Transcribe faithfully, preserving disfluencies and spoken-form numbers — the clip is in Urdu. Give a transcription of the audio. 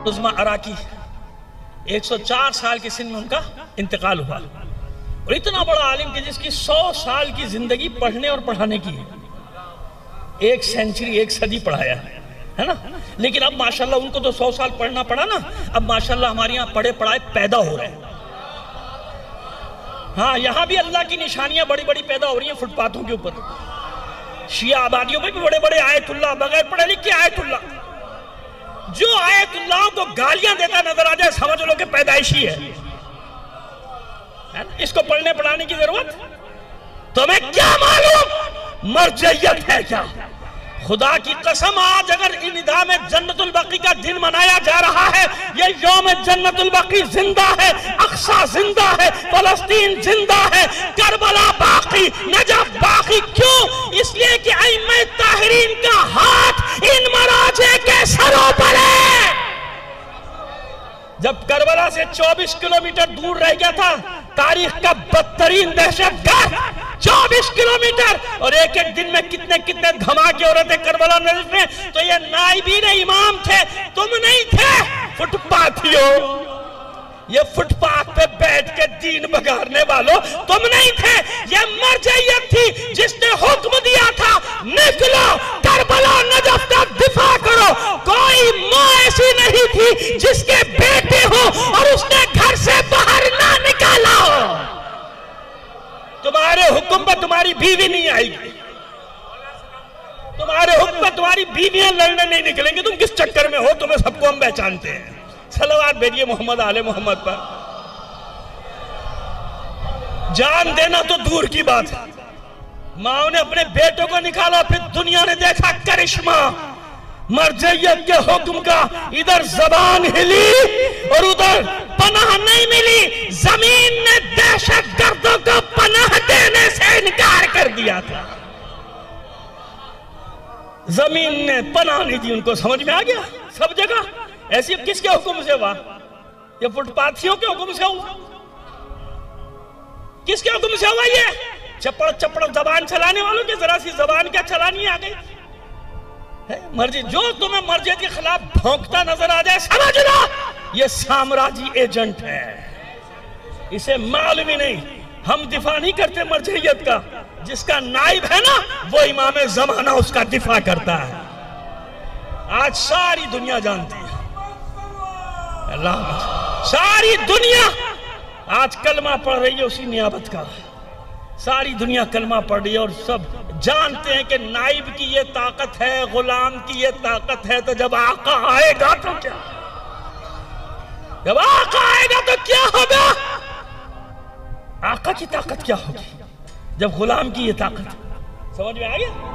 عظمیٰ عراقی، ایک سو چار سال کی سن میں ان کا انتقال ہوا، اور اتنا بڑا عالم کہ جس کی سو سال کی زندگی پڑھنے اور پڑھانے کی ہے، ایک سینچری ایک صدی پڑھایا ہے نا. لیکن اب ماشاءاللہ ان کو تو سو سال پڑھنا پڑا نا، اب ماشاءاللہ ہمارے یہاں پڑھے پڑھائے پیدا ہو رہے ہیں. ہاں یہاں بھی اللہ کی نشانیاں بڑی بڑی پیدا ہو رہی ہیں فٹ پاتھوں کے اوپر. شیعہ آبادیوں میں بھی بڑے بڑے آیت اللہ، بغیر پڑھے لکھے آیت اللہ. جو آیت اللہ کو گالیاں دیتا نظر آ جائے سمجھ لو کہ پیدائشی ہے. اس کو پڑھنے پڑھانے کی ضرورت تمہیں کیا معلوم مرجعیت ہے کیا؟ خدا کی قسم آج اگر انعدام جنت البقی کا دن منایا جا رہا ہے، یہ یوم جنت البقی زندہ ہے، اقصی زندہ ہے، فلسطین زندہ ہے، کربلا باقی، نجف باقی. کیوں؟ اس لیے کہ ائمہ طاہرین کا ہاتھ ان مراجع کے سروں پر ہے. جب کربلا سے چوبیس کلومیٹر دور رہ گیا تھا تاریخ کا بدترین دہشت گرد، چوبیس کلومیٹر، اور ایک ایک دن میں کتنے کتنے دھماکے ہو رہے تھے کربلا نجف میں، تو یہ نائبین امام تھے، تم نہیں تھے. فٹ پاتھیوں، یہ فٹ پاتھ پہ بیٹھ کے دین بگارنے والوں تم نہیں تھے. یہ مرجعیت تھی جس نے حکم دیا تھا نکلو کربلا نجف کا دفاع کرو. کوئی ماں ایسی نہیں تھی جس کے بیٹے ہو اور اس نے گھر سے باہر نہ نکالا ہو. تمہارے حکم پر تمہاری بیوی نہیں آئے گی، تمہارے حکم پر تمہاری بیویاں لڑنے نہیں نکلیں گے. تم کس چکر میں ہو تمہیں سب کو ہم پہچانتے ہیں. صلوات بھیجئے محمد آل محمد پر. جان دینا تو دور کی بات ہے. ماں نے اپنے بیٹوں کو نکالا، پھر دنیا نے دیکھا کرشمہ مرجعیت کے حکم کا. ادھر زبان ہلی اور ادھر پناہ نہیں ملی. زمین نے دہشت گردوں کو پناہ دینے سے انکار کر دیا تھا. زمین نے پناہ نہیں دی ان کو. سمجھ میں آ گیا؟ سب جگہ ایسی کس کے حکم سے ہوا؟ یہ فٹ پاتھیوں کے حکم سے ہوا. کس کے حکم سے ہوا؟ یہ چپڑ چپڑ زبان چلانے والوں کی ذرا سی زبان کیا چلانی آ گئی. مرجی جو تمہیں مرجعیت کے خلاف بھونکتا نظر آ جائے سمجھ لو یہ سامراجی ایجنٹ ہے. اسے معلوم ہی نہیں. ہم دفاع نہیں کرتے مرجعیت کا، جس کا نائب ہے نا وہ امام زمانہ اس کا دفاع کرتا ہے. آج ساری دنیا جانتی ہے، اللہ ساری دنیا آج کلمہ پڑھ رہی ہے اسی نیابت کا. ساری دنیا کلمہ پڑھ رہی ہے اور سب جانتے ہیں کہ نائب کی یہ طاقت ہے، غلام کی یہ طاقت ہے. تو جب آقا آئے گا تو کیا جب آقا آئے گا تو کیا ہوگا؟ آقا کی طاقت کیا ہوگی جب غلام کی یہ طاقت. سمجھ میں آ گیا؟